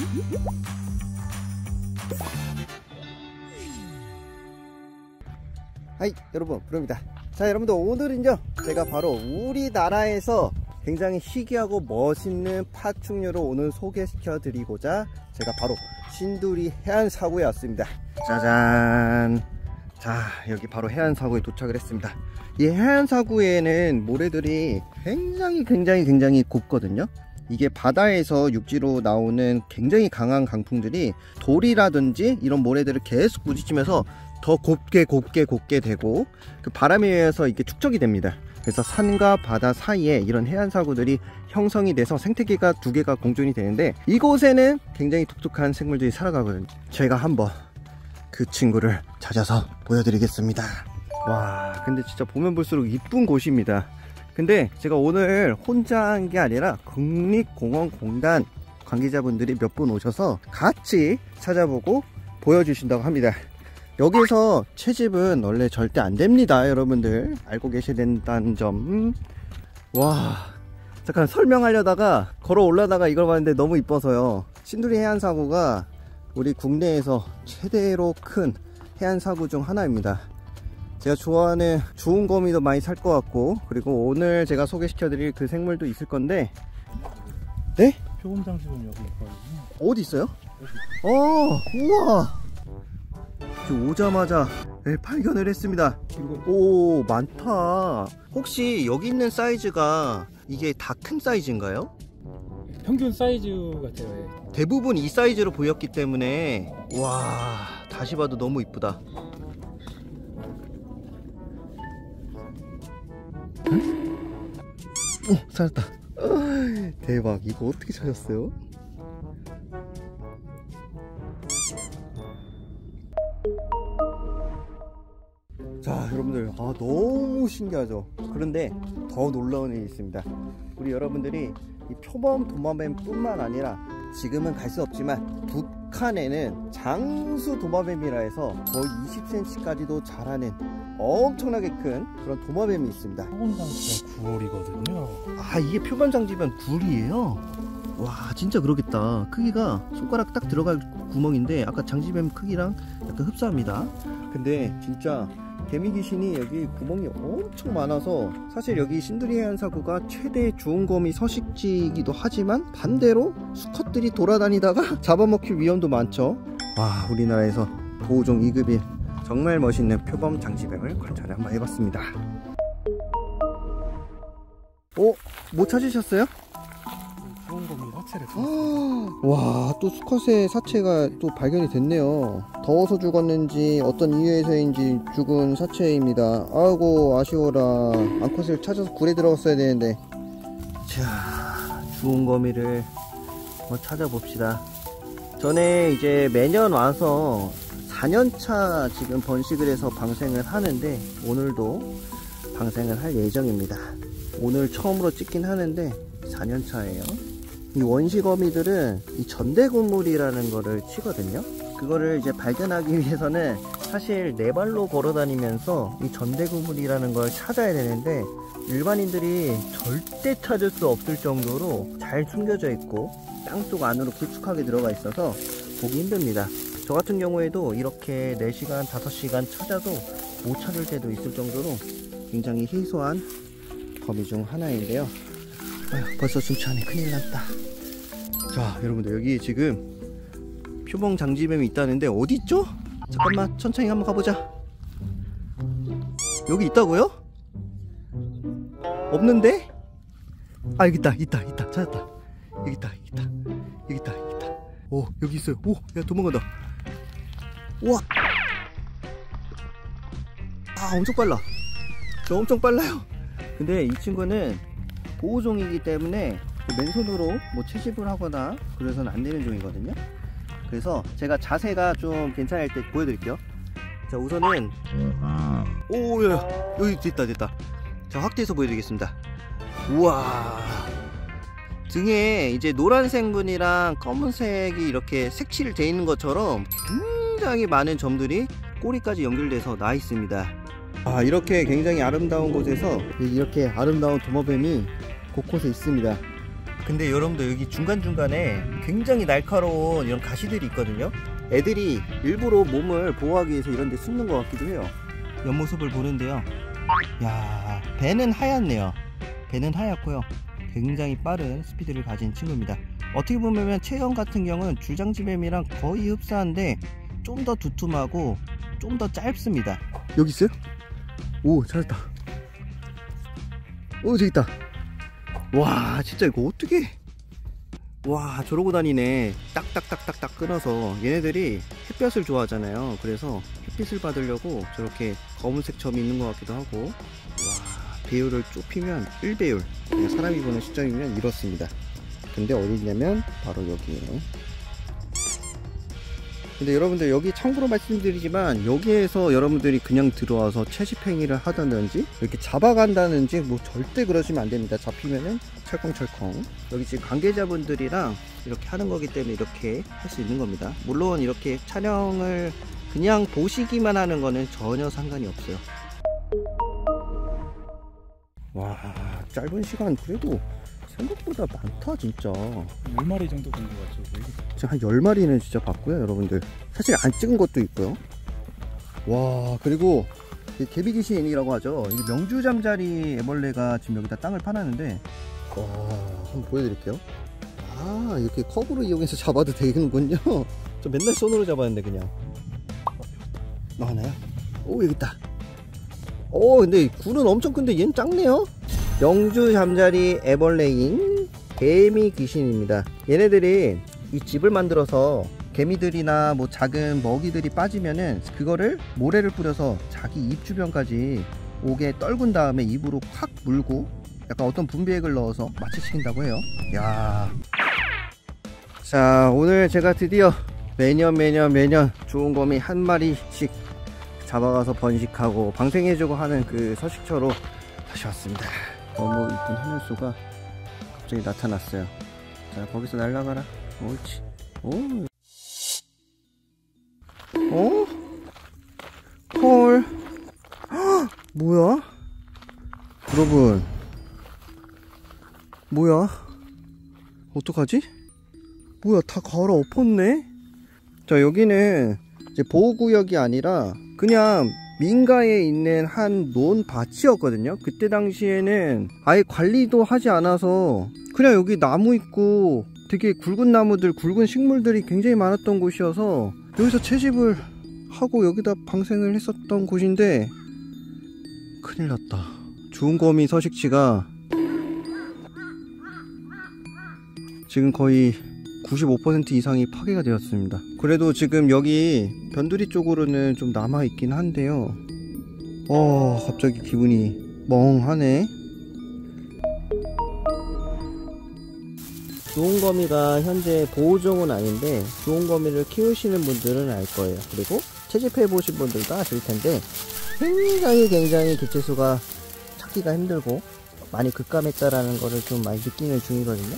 하이 여러분, 부릅니다. 자 여러분들, 오늘은요 제가 바로 우리나라에서 굉장히 희귀하고 멋있는 파충류를 오늘 소개시켜 드리고자 제가 바로 신두리 해안사구에 왔습니다. 짜잔. 자, 여기 바로 해안사구에 도착을 했습니다. 이 해안사구에는 모래들이 굉장히 곱거든요. 이게 바다에서 육지로 나오는 굉장히 강한 강풍들이 돌이라든지 이런 모래들을 계속 부딪히면서 더 곱게 되고, 그 바람에 의해서 이게 축적이 됩니다. 그래서 산과 바다 사이에 이런 해안사구들이 형성이 돼서 생태계가 두 개가 공존이 되는데, 이곳에는 굉장히 독특한 생물들이 살아가거든요. 제가 한번 그 친구를 찾아서 보여드리겠습니다. 와, 근데 진짜 보면 볼수록 이쁜 곳입니다. 근데 제가 오늘 혼자 한 게 아니라 국립공원공단 관계자분들이 몇 분 오셔서 같이 찾아보고 보여주신다고 합니다. 여기서 채집은 원래 절대 안 됩니다. 여러분들 알고 계셔야 된다는 점. 와, 잠깐 설명하려다가 걸어 올라다가 이걸 봤는데 너무 이뻐서요. 신두리 해안사구가 우리 국내에서 최대로 큰 해안사구 중 하나입니다. 제가 좋아하는 주운거미도 많이 살 것 같고, 그리고 오늘 제가 소개시켜 드릴 그 생물도 있을 건데. 네? 표범장식은 여기 있거든요. 어디 있어요? 여기. 우와, 오자마자 발견을 했습니다. 오, 많다. 혹시 여기 있는 사이즈가 이게 다 큰 사이즈인가요? 평균 사이즈 같아요. 대부분 이 사이즈로 보였기 때문에, 와, 다시 봐도 너무 이쁘다. 오, 살았다. 대박. 이거 어떻게 찾았어요? 자 여러분들, 너무 신기하죠? 그런데 더 놀라운 일이 있습니다. 우리 여러분들이 이 표범 도마뱀 뿐만 아니라, 지금은 갈 수 없지만 북한에는 장수 도마뱀이라 해서 거의 20cm까지도 자라는 엄청나게 큰 그런 도마뱀이 있습니다. 표범장지면 9월이거든요. 아, 이게 표범장지면 9월이에요? 와, 진짜 그러겠다. 크기가 손가락 딱 들어갈 구멍인데 아까 장지뱀 크기랑 약간 흡사합니다. 근데 진짜 개미귀신이 여기 구멍이 엄청 많아서, 사실 여기 신두리 해안사구가 최대 주운거미 서식지이기도 하지만 반대로 수컷들이 돌아다니다가 잡아먹힐 위험도 많죠. 와, 우리나라에서 보호종 2급인 정말 멋있는 표범 장지뱀을 관찰을 한번 해봤습니다. 뭐 찾으셨어요? 주운거미 사체를 찾았어요. 와, 또 수컷의 사체가 또 발견이 됐네요. 더워서 죽었는지 어떤 이유에서인지 죽은 사체입니다. 아이고, 아쉬워라. 암컷을 찾아서 굴에 들어갔어야 되는데. 자, 주운거미를 한번 찾아봅시다. 전에 이제 매년 와서 4년차 지금 번식을 해서 방생을 하는데, 오늘도 방생을 할 예정입니다. 오늘 처음으로 찍긴 하는데 4년차예요. 이 원시거미들은 이 전대고물이라는 거를 치거든요. 그거를 이제 발견하기 위해서는 사실 네 발로 걸어 다니면서 이 전대고물이라는 걸 찾아야 되는데, 일반인들이 절대 찾을 수 없을 정도로 잘 숨겨져 있고 땅속 안으로 깊숙하게 들어가 있어서 보기 힘듭니다. 저 같은 경우에도 이렇게 4시간, 5시간 찾아도 못 찾을 때도 있을 정도로 굉장히 희소한 거미 중 하나인데요. 아휴, 벌써 숨차네. 큰일 났다. 자 여러분들, 여기 지금 표범 장지뱀이 있다는데 어디 있죠? 잠깐만, 천천히 한번 가보자. 여기 있다고요? 없는데? 아, 여기 있다. 찾았다. 여기 있다. 오, 여기 있어요. 오, 야, 도망간다. 우와, 아, 엄청 빨라. 저 엄청 빨라요. 근데 이 친구는 보호종이기 때문에 맨손으로 뭐 채집을 하거나 그래서는 안 되는 종이거든요. 그래서 제가 자세가 좀 괜찮을 때 보여드릴게요. 자, 우선은, 오, 야, 여기 됐다. 자, 확대해서 보여드리겠습니다. 우와, 등에 이제 노란색 무늬랑 검은색이 이렇게 색칠이 되어 있는 것처럼 굉장히 많은 점들이 꼬리까지 연결돼서 나 있습니다. 아, 이렇게 굉장히 아름다운 곳에서 이렇게 아름다운 도마뱀이 곳곳에 있습니다. 근데 여러분들 여기 중간중간에 굉장히 날카로운 이런 가시들이 있거든요. 애들이 일부러 몸을 보호하기 위해서 이런 데 숨는 것 같기도 해요. 옆모습을 보는데요. 야, 배는 하얗네요. 배는 하얗고요. 굉장히 빠른 스피드를 가진 친구입니다. 어떻게 보면 체형 같은 경우는 줄장지뱀이랑 거의 흡사한데 좀 더 두툼하고 좀 더 짧습니다. 여기 있어요? 오, 찾았다. 오, 저기 있다. 와, 진짜 이거 어떻게, 와, 저러고 다니네. 딱딱딱딱딱 끊어서. 얘네들이 햇볕을 좋아하잖아요. 그래서 햇빛을 받으려고 저렇게 검은색 점이 있는 것 같기도 하고. 와, 배율을 좁히면 1배율, 사람이 보는 시점이면 이렇습니다. 근데 어디 있냐면 바로 여기에. 근데 여러분들 여기 참고로 말씀드리지만, 여기에서 여러분들이 그냥 들어와서 채집행위를 하다든지 이렇게 잡아간다든지 뭐 절대 그러시면 안 됩니다. 잡히면은 철컹철컹. 여기 지금 관계자분들이랑 이렇게 하는 거기 때문에 이렇게 할 수 있는 겁니다. 물론 이렇게 촬영을 그냥 보시기만 하는 거는 전혀 상관이 없어요. 와, 짧은 시간 그래도 생각보다 많다 진짜. 10마리 정도 된 것 같죠? 제가 한 10마리는 진짜 봤고요 여러분들. 사실 안 찍은 것도 있고요. 와, 그리고 개비귀신이라고 하죠. 이 명주잠자리 애벌레가 지금 여기다 땅을 파놨는데, 와, 한번 보여드릴게요. 아, 이렇게 컵으로 이용해서 잡아도 되는군요. 저 맨날 손으로 잡았는데 그냥. 나오나요? 오, 여기 있다. 오, 근데 굴은 엄청 큰데 얘는 작네요. 명주 잠자리 애벌레인 개미 귀신입니다. 얘네들이 이 집을 만들어서 개미들이나 뭐 작은 먹이들이 빠지면은 그거를 모래를 뿌려서 자기 입 주변까지 오게 떨군 다음에 입으로 확 물고 약간 어떤 분비액을 넣어서 마취시킨다고 해요. 야, 자, 오늘 제가 드디어 매년 좋은 거미 한 마리씩 잡아가서 번식하고 방생해주고 하는 그 서식처로 다시 왔습니다. 너무 이쁜 하늘소가 갑자기 나타났어요. 자, 거기서 날아가라. 옳지. 오. 어? 헐. 헉, 뭐야? 여러분, 뭐야? 어떡하지? 뭐야, 다 갈아엎었네? 자, 여기는 이제 보호구역이 아니라 그냥 민가에 있는 한 논밭이었거든요. 그때 당시에는 아예 관리도 하지 않아서 그냥 여기 나무 있고 되게 굵은 나무들, 굵은 식물들이 굉장히 많았던 곳이어서 여기서 채집을 하고 여기다 방생을 했었던 곳인데, 큰일 났다. 주운거미 서식지가 지금 거의 95% 이상이 파괴가 되었습니다. 그래도 지금 여기 변두리 쪽으로는 좀 남아있긴 한데요. 갑자기 기분이 멍하네. 주운거미가 현재 보호종은 아닌데 주운거미를 키우시는 분들은 알 거예요. 그리고 채집해 보신 분들도 아실 텐데 굉장히 개체수가 찾기가 힘들고 많이 급감했다라는 거를 좀 많이 느끼는 중이거든요.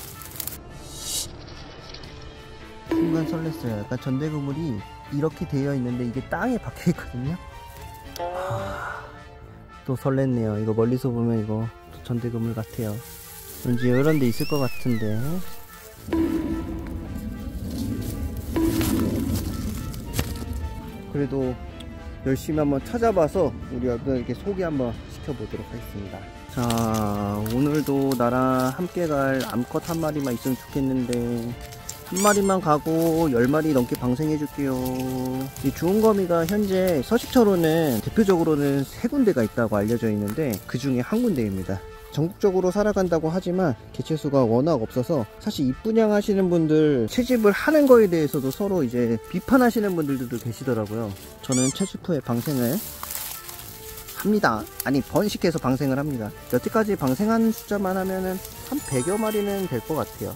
순간 설렜어요. 약간 전대그물이 이렇게 되어 있는데 이게 땅에 박혀 있거든요. 또 설렜네요. 이거 멀리서 보면 이거 전대그물 같아요. 왠지 이런 데 있을 것 같은데. 그래도 열심히 한번 찾아봐서 우리 여러분들께 소개 한번 시켜보도록 하겠습니다. 자, 오늘도 나랑 함께 갈 암컷 한 마리만 있으면 좋겠는데 한 마리만 가고 10마리 넘게 방생해 줄게요. 이 주운거미가 현재 서식처로는 대표적으로는 3군데가 있다고 알려져 있는데 그 중에 한 군데입니다. 전국적으로 살아간다고 하지만 개체수가 워낙 없어서 사실 입분양 하시는 분들, 채집을 하는 거에 대해서도 서로 이제 비판하시는 분들도 계시더라고요. 저는 채집 후에 방생을 합니다. 아니, 번식해서 방생을 합니다. 여태까지 방생한 숫자만 하면은 한 100여 마리는 될 것 같아요.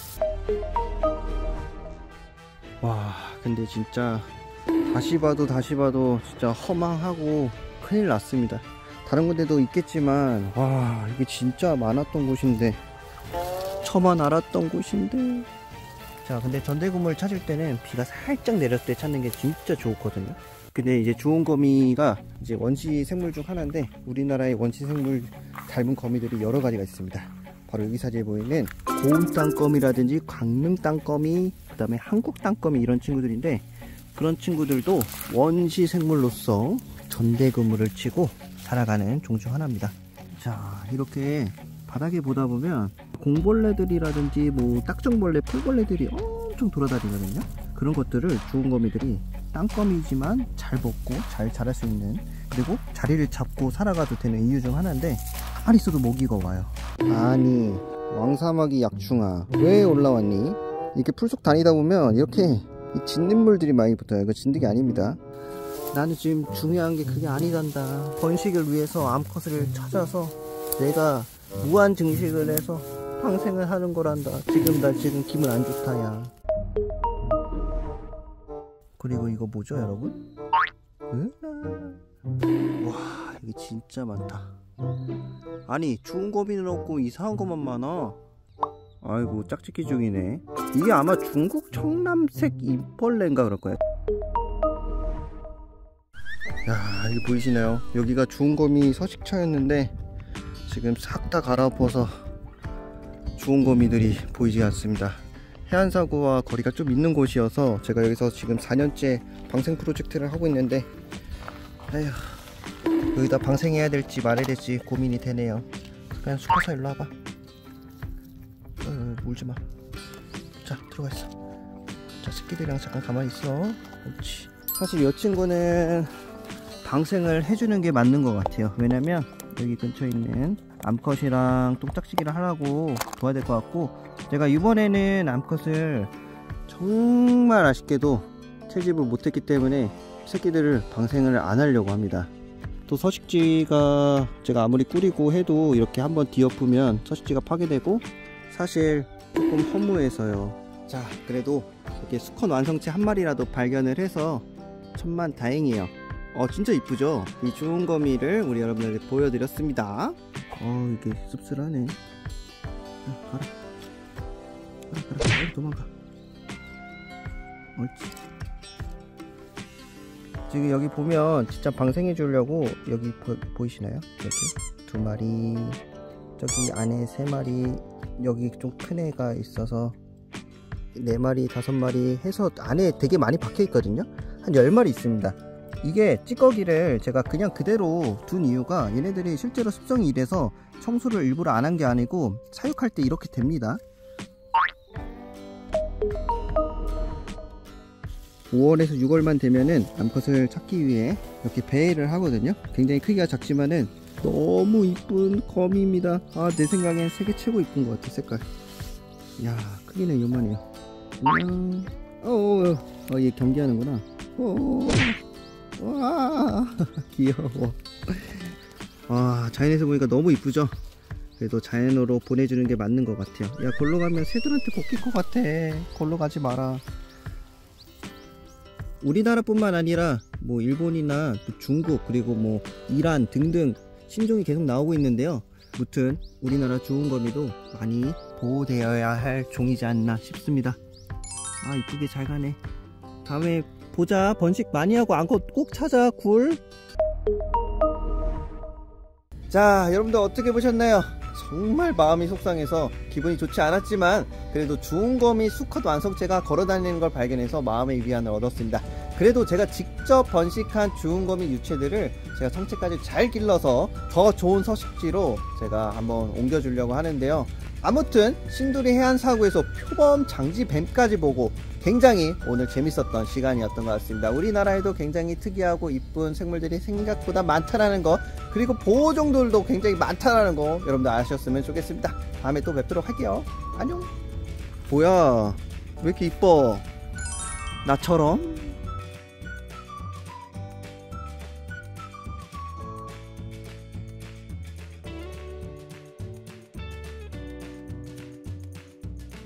와, 근데 진짜 다시 봐도 진짜 허망하고 큰일 났습니다. 다른 곳에도 있겠지만 와, 이게 진짜 많았던 곳인데, 저만 알았던 곳인데. 자, 근데 전대그물 찾을 때는 비가 살짝 내렸을 때 찾는 게 진짜 좋거든요. 근데 이제 주운거미가 이제 원시 생물 중 하나인데 우리나라의 원시 생물 닮은 거미들이 여러 가지가 있습니다. 바로 여기 사진에 보이는 고운 땅거미라든지 광릉 땅거미, 그 다음에 한국 땅거미 이런 친구들인데, 그런 친구들도 원시 생물로서 전대근무를 치고 살아가는 종 중 하나입니다. 자, 이렇게 바닥에 보다 보면 공벌레들이라든지 뭐 딱정벌레, 풀벌레들이 엄청 돌아다니거든요. 그런 것들을 주운거미들이 땅거미지만 잘 먹고 잘 자랄 수 있는, 그리고 자리를 잡고 살아가도 되는 이유 중 하나인데, 가만히 있어도 모기가 와요. 아니, 왕사마귀 약충아 왜 올라왔니? 이렇게 풀속 다니다 보면 이렇게 이 진딧물들이 많이 붙어요. 이거 진드기 아닙니다. 나는 지금 중요한 게 그게 아니단다. 번식을 위해서 암컷을 찾아서 내가 무한 증식을 해서 방생을 하는 거란다. 나 지금 기분 안 좋다, 야. 그리고 이거 뭐죠, 여러분? 와, 이게 진짜 많다. 아니, 주운거미는 없고 이상한 것만 많아. 아이고, 짝짓기 중이네. 이게 아마 중국 청남색 입벌레인가 그럴 거야. 야, 여기 보이시나요? 여기가 주운거미 서식처였는데 지금 싹 다 갈아엎어서 주운거미들이 보이지 않습니다. 해안사고와 거리가 좀 있는 곳이어서 제가 여기서 지금 4년째 방생 프로젝트를 하고 있는데, 아휴, 여기다 방생해야 될지 말아야 될지 고민이 되네요. 그냥 수컷아, 일로 와봐. 물지마. 자, 들어가 있어. 자, 새끼들이랑 잠깐 가만히 있어. 그렇지. 사실 이 친구는 방생을 해주는 게 맞는 것 같아요. 왜냐면 여기 근처에 있는 암컷이랑 똥짝지기를 하라고 도와야 될 것 같고, 제가 이번에는 암컷을 정말 아쉽게도 채집을 못했기 때문에 새끼들을 방생을 안 하려고 합니다. 또 서식지가 제가 아무리 꾸리고 해도 이렇게 한번 뒤엎으면 서식지가 파괴되고 사실 조금 허무해서요. 자, 그래도 이렇게 수컷 완성체 한 마리라도 발견을 해서 천만 다행이에요. 진짜 이쁘죠? 이 주운거미를 우리 여러분들에게 보여드렸습니다. 이게 씁쓸하네. 가라. 가라. 도망가. 옳지. 지금 여기 보면 진짜 방생해 주려고, 여기 보이시나요? 여기 2마리, 저기 안에 3마리, 여기 좀 큰 애가 있어서 4마리, 5마리 해서 안에 되게 많이 박혀 있거든요. 한 10마리 있습니다. 이게 찌꺼기를 제가 그냥 그대로 둔 이유가, 얘네들이 실제로 습성이 이래서 청소를 일부러 안 한 게 아니고 사육할 때 이렇게 됩니다. 5월에서 6월만 되면은 암컷을 찾기 위해 이렇게 배회를 하거든요. 굉장히 크기가 작지만은 너무 이쁜 거미입니다. 내 생각엔 세계 최고 이쁜 것 같아, 색깔. 야, 크기는 요만해요. 안녕. 얘 경계하는구나. 와, 귀여워. 와, 자연에서 보니까 너무 이쁘죠? 그래도 자연으로 보내주는 게 맞는 것 같아요. 야, 걸로 가면 새들한테 벗길 것 같아. 걸로 가지 마라. 우리나라뿐만 아니라 뭐 일본이나 중국, 그리고 뭐 이란 등등 신종이 계속 나오고 있는데요. 무튼 우리나라 주운거미도 많이 보호되어야 할 종이지 않나 싶습니다. 이쁘게 잘 가네. 다음에 보자. 번식 많이 하고 암컷 꼭 찾아. 굴. 자, 여러분들 어떻게 보셨나요? 정말 마음이 속상해서 기분이 좋지 않았지만, 그래도 주운거미 수컷 완성체가 걸어다니는 걸 발견해서 마음의 위안을 얻었습니다. 그래도 제가 직접 번식한 주운거미 유체들을 제가 성체까지 잘 길러서 더 좋은 서식지로 제가 한번 옮겨주려고 하는데요. 아무튼 신두리 해안사구에서 표범, 장지, 뱀까지 보고 굉장히 오늘 재밌었던 시간이었던 것 같습니다. 우리나라에도 굉장히 특이하고 이쁜 생물들이 생각보다 많다라는 거, 그리고 보호종들도 굉장히 많다라는 거 여러분들 아셨으면 좋겠습니다. 다음에 또 뵙도록 할게요. 안녕. 뭐야, 왜 이렇게 이뻐? 나처럼?